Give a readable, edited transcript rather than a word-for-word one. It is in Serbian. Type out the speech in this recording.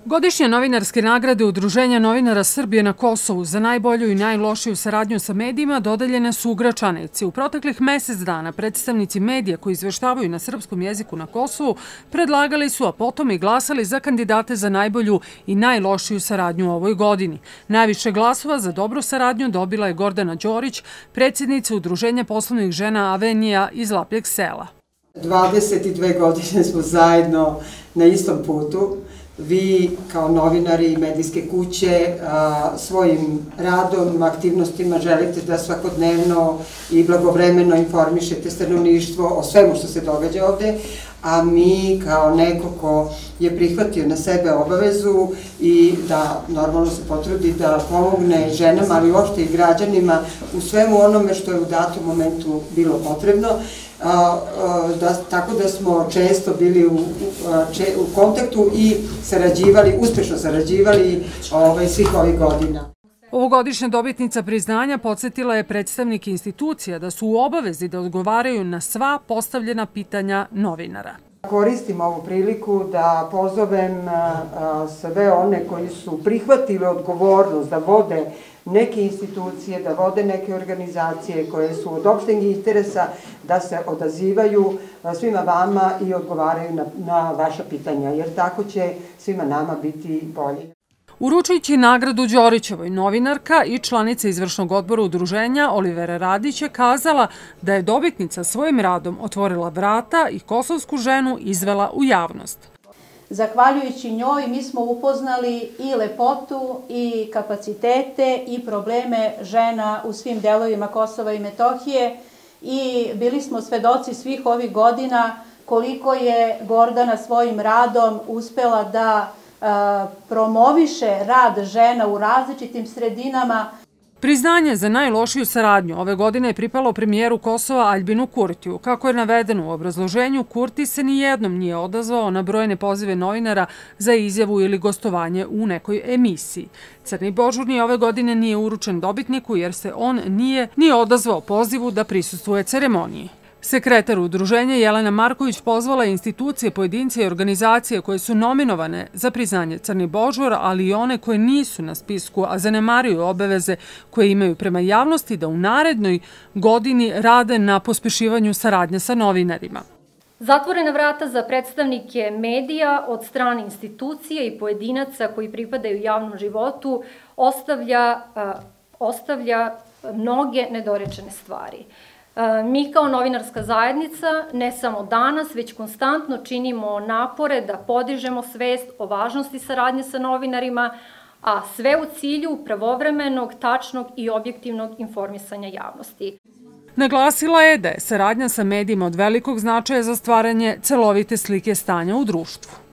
Godišnje novinarske nagrade Udruženja novinara Srbije na Kosovu za najbolju i najlošiju saradnju sa medijima dodeljene su u Gračanici. U proteklih mesec dana predstavnici medija koji izveštavaju na srpskom jeziku na Kosovu predlagali su, a potom i glasali za kandidate za najbolju i najlošiju saradnju u ovoj godini. Najviše glasova za dobru saradnju dobila je Gordana Đorić, predsjednica Udruženja poslovnih žena Avenija iz Lapljeg Sela. 22 godine smo zajedno na istom putu. Vi kao novinari i medijske kuće svojim radom, aktivnostima želite da svakodnevno i blagovremeno informišete stanovništvo o svemu što se događa ovde, a mi kao neko ko je prihvatio na sebe obavezu i da normalno se potrudi da pomogne ženama, ali uopšte i građanima u svemu onome što je u datom momentu bilo potrebno, tako da smo često bili u kontaktu i uspešno sarađivali svih ovih godina. Ovogodišnja dobitnica priznanja podsjetila je predstavnike institucija da su u obavezi da odgovaraju na sva postavljena pitanja novinara. Koristim ovu priliku da pozovem sve one koji su prihvatili odgovornost da vode neke institucije, da vode neke organizacije koje su od opšteg interesa, da se odazivaju svima vama i odgovaraju na vaša pitanja, jer tako će svima nama biti bolje. Uručujući nagradu Đorićevoj, novinarka i članica izvršnog odbora udruženja Olivera Radić je kazala da je dobitnica svojim radom otvorila vrata i kosovsku ženu izvela u javnost. Zahvaljujući njoj mi smo upoznali i lepotu i kapacitete i probleme žena u svim delovima Kosova i Metohije i bili smo svedoci svih ovih godina koliko je Gordana svojim radom uspela da promoviše rad žena u različitim sredinama. Priznanje za najlošiju saradnju ove godine je pripalo premijeru Kosova Aljbinu Kurtiju. Kako je navedeno u obrazloženju, Kurti se nijednom nije odazvao na brojne pozive novinara za izjavu ili gostovanje u nekoj emisiji. Crni Božur ni ove godine nije uručen dobitniku jer se on nije odazvao pozivu da prisustvuje ceremoniji. Sekretar udruženja Jelena Marković pozvala institucije, pojedince i organizacije koje su nominovane za priznanje Crni Božur, ali i one koje nisu na spisku, a zanemaruju obaveze koje imaju prema javnosti, da u narednoj godini rade na pospešivanju saradnje sa novinarima. Zatvorena vrata za predstavnike medija od strane institucije i pojedinaca koji pripadaju javnom životu ostavlja mnoge nedorečene stvari. Mi kao novinarska zajednica ne samo danas, već konstantno činimo napore da podižemo svest o važnosti saradnje sa novinarima, a sve u cilju pravovremenog, tačnog i objektivnog informisanja javnosti. Naglasila je da je saradnja sa medijima od velikog značaja za stvaranje celovite slike stanja u društvu.